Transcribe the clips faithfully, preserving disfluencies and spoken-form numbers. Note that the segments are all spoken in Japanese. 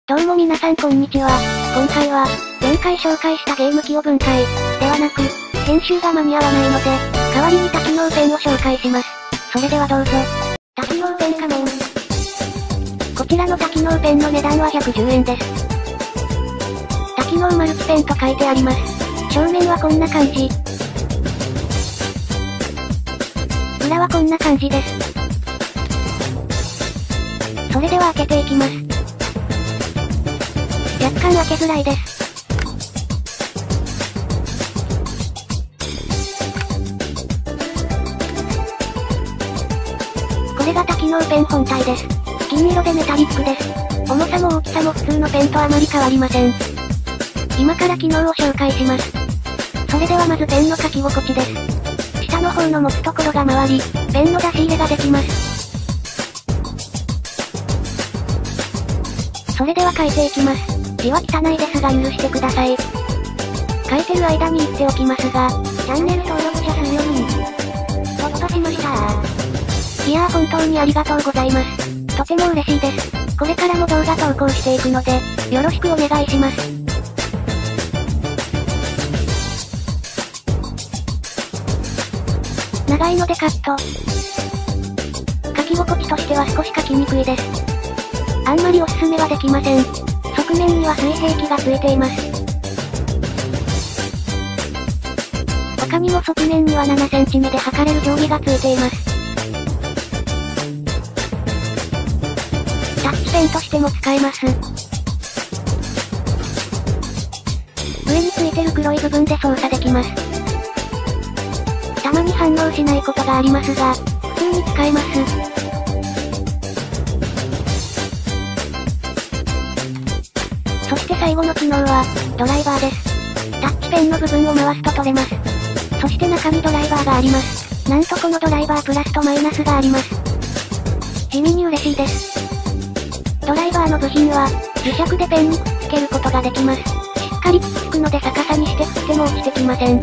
どうも皆さんこんにちは。今回は、前回紹介したゲーム機を分解、ではなく、編集が間に合わないので、代わりに多機能ペンを紹介します。それではどうぞ。多機能ペンカモン。こちらの多機能ペンの値段はひゃくじゅうえんです。多機能マルチペンと書いてあります。正面はこんな感じ。裏はこんな感じです。それでは開けていきます。若干開けづらいです。これが多機能ペン本体です。金色でメタリックです。重さも大きさも普通のペンとあまり変わりません。今から機能を紹介します。それではまずペンの書き心地です。下の方の持つところが回り、ペンの出し入れができます。それでは書いていきます。字は汚いですが許してください。書いてる間に言っておきますが、チャンネル登録者数よにん突破しましたー。いやー本当にありがとうございます。とても嬉しいです。これからも動画投稿していくので、よろしくお願いします。長いのでカット。書き心地としては少し書きにくいです。あんまりおすすめはできません。側面には水平器がついています。他にも側面にはななセンチ目で測れる定規がついています。タッチペンとしても使えます。上についてる黒い部分で操作できます。たまに反応しないことがありますが、普通に使えます。そして最後の機能は、ドライバーです。タッチペンの部分を回すと取れます。そして中にドライバーがあります。なんとこのドライバープラスとマイナスがあります。地味に嬉しいです。ドライバーの部品は、磁石でペンにくっつけることができます。しっかりくっつくので逆さにして振っても落ちてきません。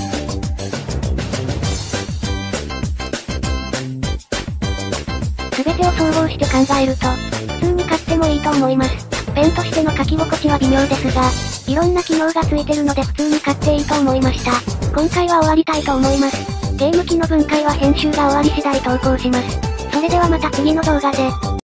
すべてを総合して考えると、普通に買ってもいいと思います。ペンとしての書き心地は微妙ですが、いろんな機能がついてるので普通に買っていいと思いました。今回は終わりたいと思います。ゲーム機の分解は編集が終わり次第投稿します。それではまた次の動画で。